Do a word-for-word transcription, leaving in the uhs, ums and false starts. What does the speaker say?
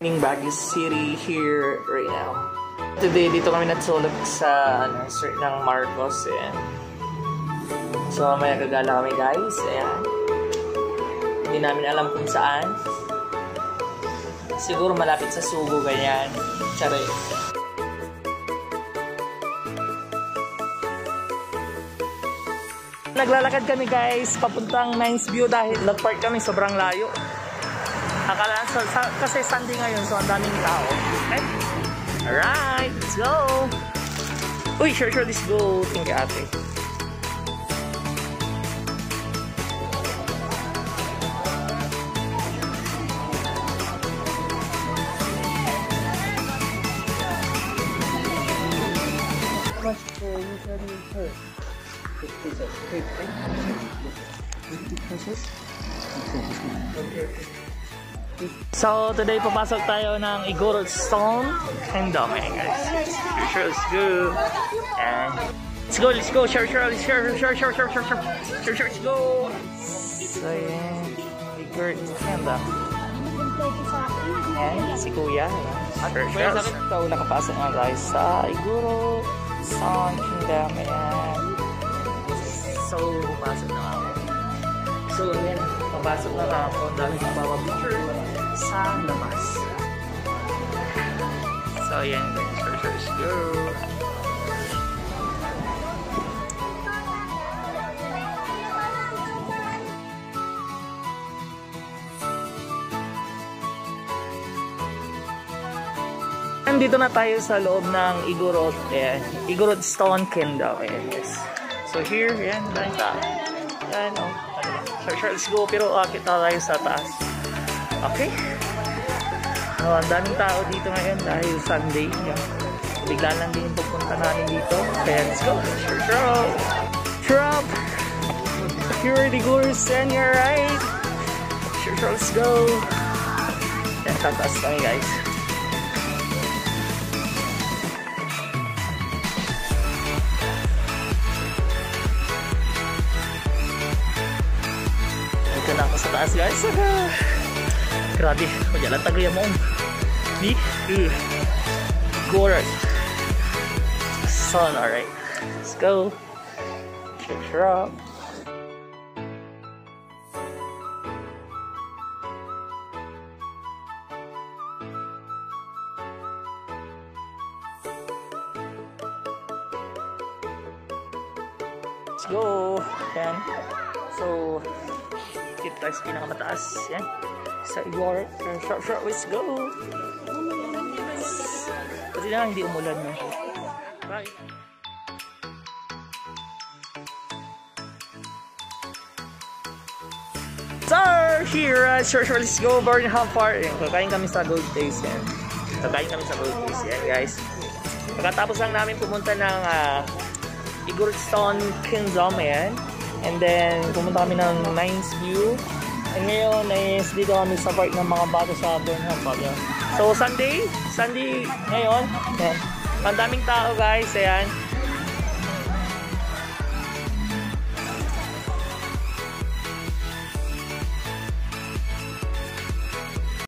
Baguio City here right now. Today, dito kami natsulog sa ano, street ng Marcos. Ayan. So, may gagala kami guys. Ayan. Hindi namin alam kung saan. Siguro malapit sa Sugo, ganyan. Charay. Naglalakad kami guys, papuntang Nice View dahil nag-park kami sobrang layo. Akala, so, sa, kasi Sunday ngayon, so ang daming tao. Okay? Alright, let's go! Uy, sure, sure, let's go. Thank you, ate. How much for usually her? fifty pesos. Okay. So, today papasok tayo ng Igorot Stone Kingdom, eh, guys. Sure, sure, let's go. And let's go, let's go. Sure, sure, let's sure, sure, sure, sure, sure, sure, sure, sure, let's go. So, yan. Igorot Kingdom. Yan, si Kuya. Sure, sure. So, nakapasok nga guys sa Igorot Stone Kingdom. Ayan. So, papasok na ako. So, yan. Papasok na lang ako. Dahil mabawa picture sa labas. So, yan. Sure, sure, let's go. Nandito na tayo sa loob ng Igorot, eh, Igorot Stone Kingdom. Eh, yes. So, here, yan. Dahil tayo. Yan, oh. Sure, sure, let's go. Pero akit na tayo sa taas. Okay. Oh, ang daming tao dito ngayon dahil Sunday. Yan. Bigla lang din yung pupunta namin dito. Kaya let's go. Sure, sure. Sure up. Here the goers and you're right. Sure, sure, let's go. Yan, tataas kami guys. Ito na ako sa taas guys. Grabe, kaya lang tagay mo ni Igorot Stone. Alright, let's go. Check her out. Let's go. Yan. So, kita tayo sa pinakamataas. Yan. Sa Igorot. Sharp, sharp. Let's go. Kasi na hindi umulan na. Bye. So, here at Sure, sure, let's go. Burn how far. Yan. Kakain kami sa Gold Days. Yan. Kakain kami sa Gold Days. Yan, guys. Pagkatapos lang namin pumunta ng uh, Igorot Stone Kingdom. Yan. And then, pumunta kami ng Nice View. And ngayon, is dito kami sa park ng mga bata sa Burnham, Baguio. So, Sunday. Sunday ngayon. Ayan. Ang daming tao, guys. Ayan.